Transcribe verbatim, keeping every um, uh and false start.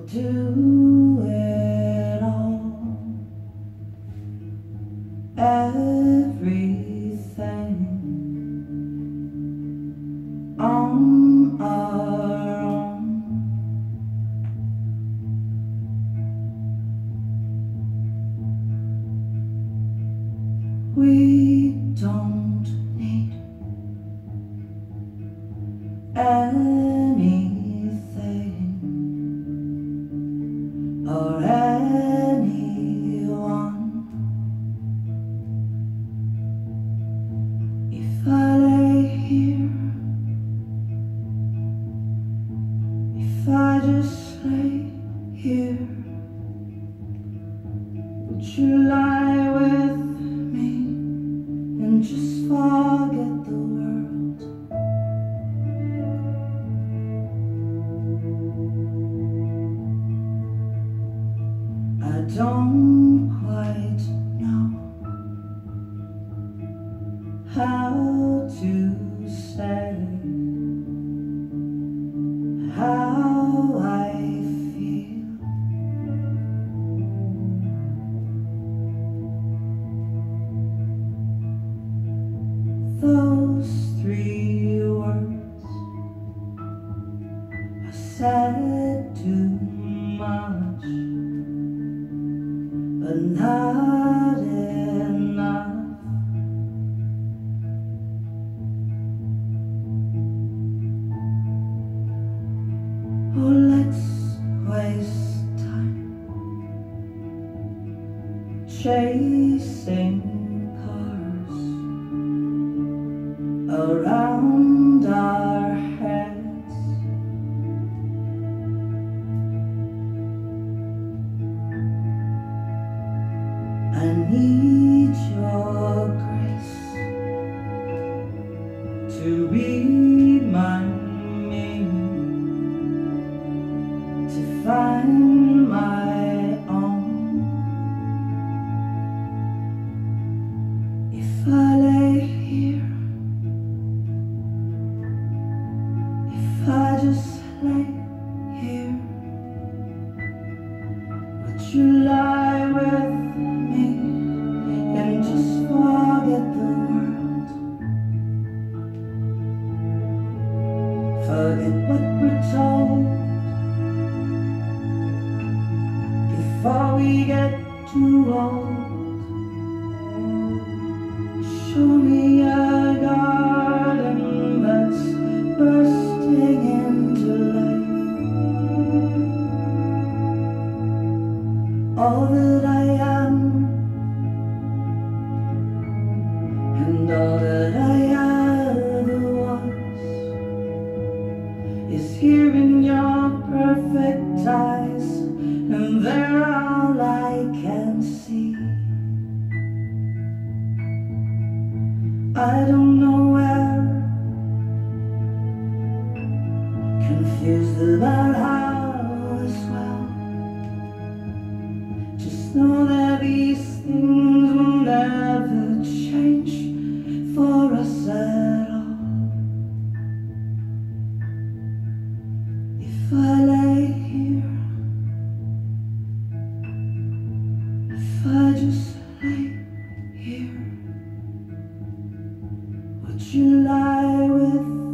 do it all, everything on our own. We don't need anything or anyone. If I lay here, if I just lay here, would you lie with me and just forget the world? I don't quite know how to say how I feel. Those three words are said too much, but not enough. Oh, let's waste time chasing cars around our heads. I need your grace to be my means, to find my own. If I lay here, if I just lay here, would you lie with me and just forget the world? Forget what we're told before we get too old. Show me a garden that's bursting into life. All that I am and all that I ever was is here in your perfect eyes, and they're all I can see. I don't know where, confused about how as well. Just know that these things will never change for us at all. If I lay here, if I just lay here, would you lie with